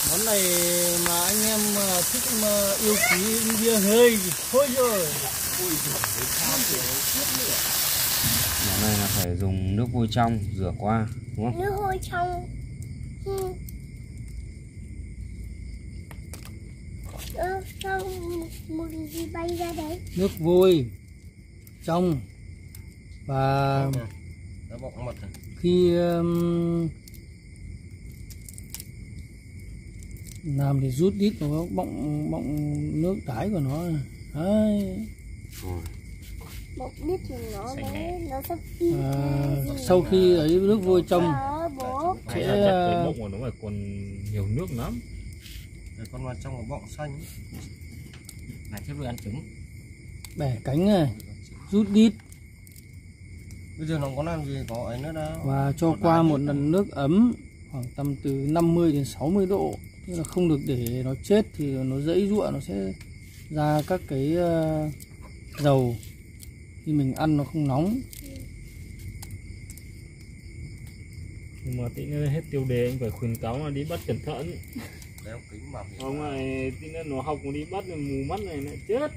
Món này mà anh em thích mà yêu quý bia hơi thôi rồi. Món này là phải dùng nước vôi trong rửa qua, đúng không? Nước vôi trong. Sao mùi gì bay ra đấy? Nước vôi trong và khi làm thì rút đít nó bọng nước đáy của nó đấy. Bọng đít thì nó đấy, nó sắp đi. Sau khi ấy nước vôi trong sẽ bọng của nó phải còn nhiều nước lắm. Rồi con vào trong là bọng xanh. Này tiếp ăn trứng. Bẻ cánh này, rút đít. Bây giờ nó có làm gì có ấy nữa đâu. Và cho qua một lần nước ấm khoảng tầm từ 50 đến 60 độ. Tức là không được để nó chết thì nó dãy giụa, nó sẽ ra các cái dầu. Khi mình ăn nó không nóng. Nhưng mà tí nữa hết tiêu đề anh phải khuyến cáo là đi bắt cẩn thận. Đeo kính bảo hiểm. Không này tí nữa nó học đi bắt mù mắt này lại chết.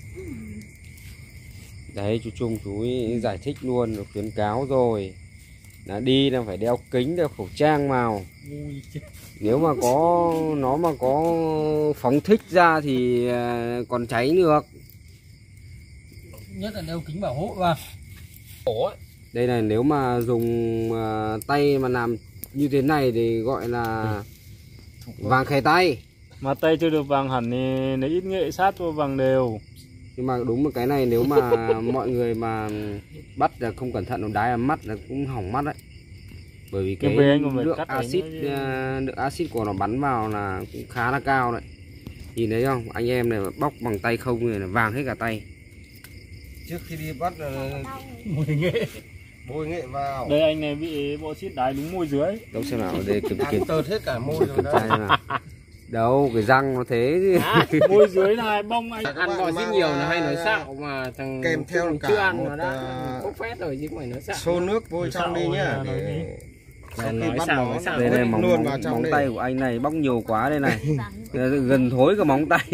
Đấy chú Trung chú ấy giải thích luôn, khuyến cáo rồi. Là đi là phải đeo kính, đeo khẩu trang vào. Nếu mà có nó mà có phóng thích ra thì còn cháy được. Nhất là đeo kính bảo hộ vào. Đây này, nếu mà dùng tay mà làm như thế này thì gọi là vàng khè tay. Mà tay chưa được vàng hẳn thì nó ít nghệ sát vô vàng đều. Nhưng mà đúng một cái này, nếu mà mọi người mà bắt là không cẩn thận nó đái vào mắt là cũng hỏng mắt đấy. Bởi vì cái lượng axit của nó bắn vào là cũng khá là cao đấy. Nhìn thấy không? Anh em này bóc bằng tay không thì là vàng hết cả tay. Trước khi đi bắt là bôi nghệ vào. Đây anh này bị bộ xít đái đúng môi dưới. Đâu xem nào, để kiểm tợt hết cả môi rồi tra nào. Đâu, cái răng nó thế chứ. Môi dưới này bông anh. Ăn bò xít nhiều là hay nói xạo mà thằng kèm theo cả chưa ăn một nó đã bốc phét rồi chứ không phải nói xạo. xô nước vôi trong đi nhá. Sau khi bắt nó đây này, luôn vào trong móng đây. tay của anh này bóc nhiều quá đây này. Gần thối cả móng tay.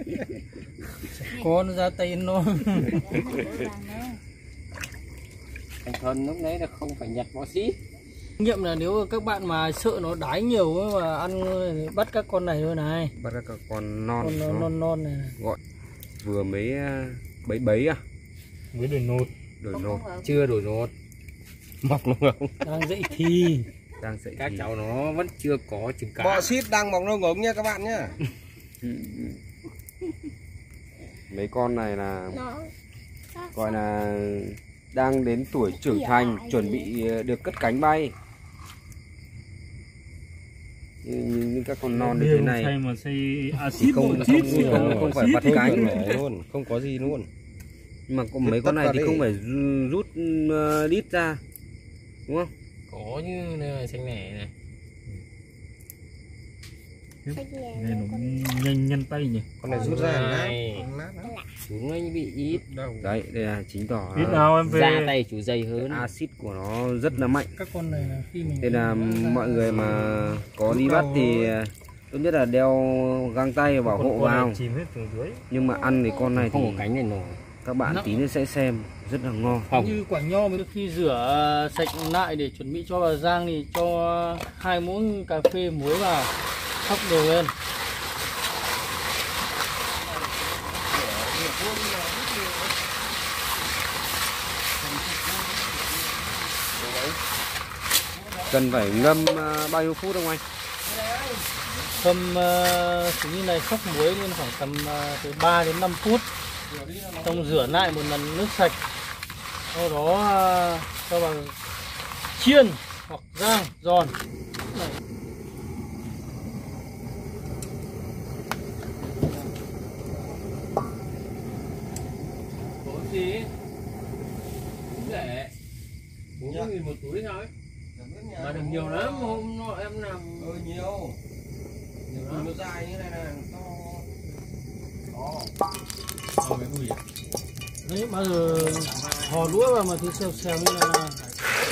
Có nó ra tay nó. Thành thân lúc đấy là không phải nhặt bò xít. Kinh nghiệm là nếu các bạn mà sợ nó đái nhiều ấy mà ăn bắt các con này thôi này. Bắt các con non. Con non này. Gọi vừa mới bấy à? Mới đổi nốt. Đổi nốt, chưa đổi nốt. Mọc lông ngỗng. Đang dậy thì. Đang dậy các cháu nó vẫn chưa có trứng cá. Bọ xít đang mọc lông ngỗng nha các bạn nhá. Mấy con này là gọi là đang đến tuổi trưởng thành, chuẩn bị được cất cánh bay. Như các con non như thế này mà xây axit không phải vặt cánh luôn, không có gì luôn. Nhưng mà có mấy con này thì không phải rút đít ra, đúng không? Có như này, xanh nẻ này. Này nó nhanh nhân tay nhỉ. Con này rút ra nát. Chúng nó bị ít. Đấy, đây là chứng tỏ Ít nào em về da tay chú dày hơn. axit của nó rất là mạnh. Các con này là khi mình Nên là mọi người mà có đi bắt thì tốt nhất là đeo găng tay bảo hộ vào. Nhưng mà ăn thì con này không thì có cánh này nổi. các bạn tí nữa sẽ xem rất là ngon. như quả nho mới khi rửa sạch lại để chuẩn bị cho vào rang thì cho 2 muỗng cà phê muối vào, thóc đều lên. Cần phải ngâm bao nhiêu phút không anh? Ngâm như này khóc muối lên khoảng tầm từ 3 đến 5 phút. Xong rửa lại một lần nước sạch. Sau đó cho vào chiên hoặc rang giòn. Gì? Rẻ 40.000 một túi thôi. Mà được nhiều lắm, hôm nọ em làm nhiều lắm. Nó dài như này này, to. Đấy, bao giờ hò lúa vào mà thấy xèo xèo như này là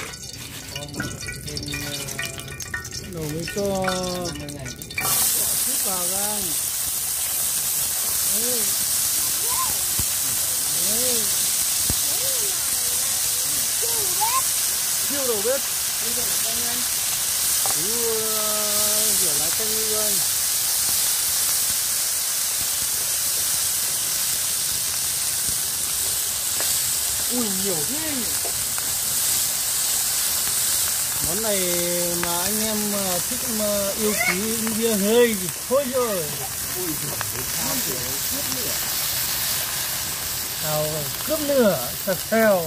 đầu mới cho vào gang. Đấy. Đấy. Chiêu đầu bếp. Rửa lá chanh đi anh. Ui nhiều thế. Món này mà anh em thích mà yêu quý bia hơi thì thôi rồi. Ui sao cướp nửa sạch xèo.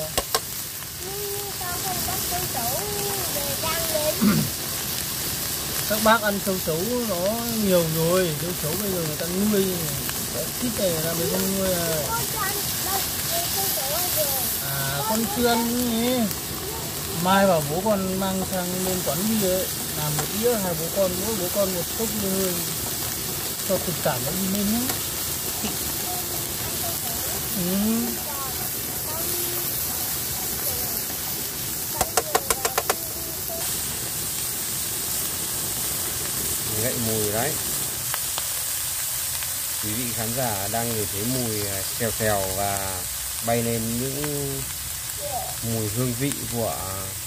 Các bác ăn châu chấu nó nhiều rồi, châu chấu bây giờ người ta nuôi thịt này là mấy con nuôi con chưa ăn ấy. Mai bảo bố con mang sang bên quán bia ấy, làm một đĩa hai bố con, mỗi bố con một cốc bia hơi cho tình cảm nó đi lên nhé. Gậy mùi đấy. Quý vị khán giả đang ngửi thấy mùi xèo xèo và bay lên những mùi hương vị của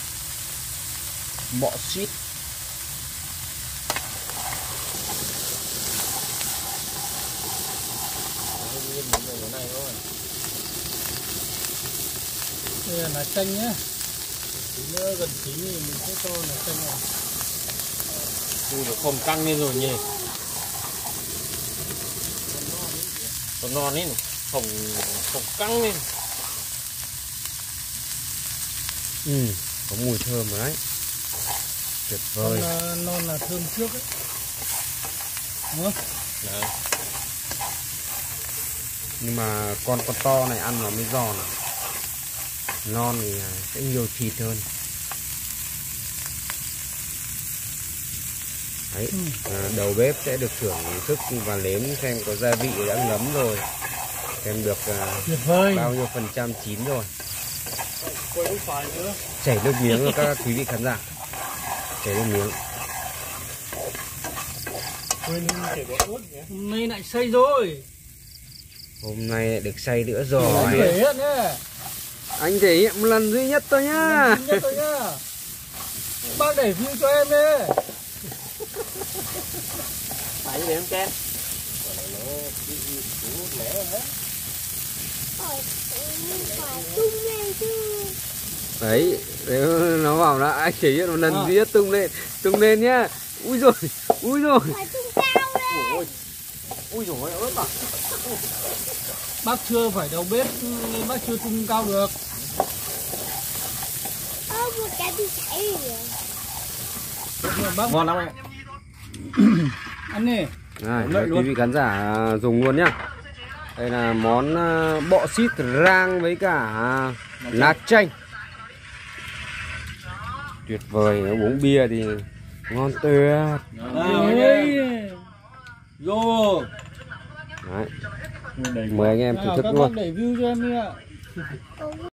bọ xít. Đây là lá chanh nhé. Tí nữa gần chín thì mình sẽ cho lá chanh vào. Ui nó không căng lên rồi nhỉ. Còn non ấy không căng lên. Có mùi thơm rồi đấy. Tuyệt vời. Non là thơm trước ấy. Đúng không? Đấy. Nhưng mà con to này ăn nó mới giòn. Non thì sẽ nhiều thịt hơn. Đấy, đầu bếp sẽ được thưởng thức và nếm xem có gia vị đã ngấm rồi, xem được bao nhiêu phần trăm chín rồi. Chảy nước miếng rồi các quý vị khán giả, chảy nước miếng. Hôm nay lại xay rồi. Hôm nay lại được xay nữa rồi. Anh thể hiện nhé. Anh thể hiện một lần duy nhất thôi nhá. Bác đẩy view cho em đi. Phải để em ken. Đấy, nó bảo là anh thể hiện một lần duy nhất, tung lên nhá. Ui rồi, ui rồi. Ui dồi ơi ớt à. Bác chưa phải đầu bếp nên bác chưa tung cao được. Một cái bị chảy rồi. Bác Ngon lắm anh. ăn đi. Này, quý vị khán giả dùng luôn nhá. Đây là món bọ xít rang với cả lá chanh. Tuyệt vời, nó uống bia thì ngon tuyệt. Vô. Đấy. Mời anh em thưởng thức luôn. Đẩy view cho em đi ạ.